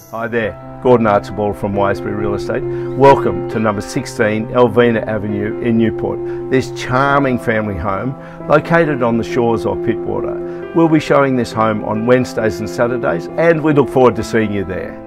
Hi there, Gordon Archibald from Wiseberry Real Estate. Welcome to number 16 Elvina Avenue in Newport. This charming family home located on the shores of Pittwater. We'll be showing this home on Wednesdays and Saturdays, and we look forward to seeing you there.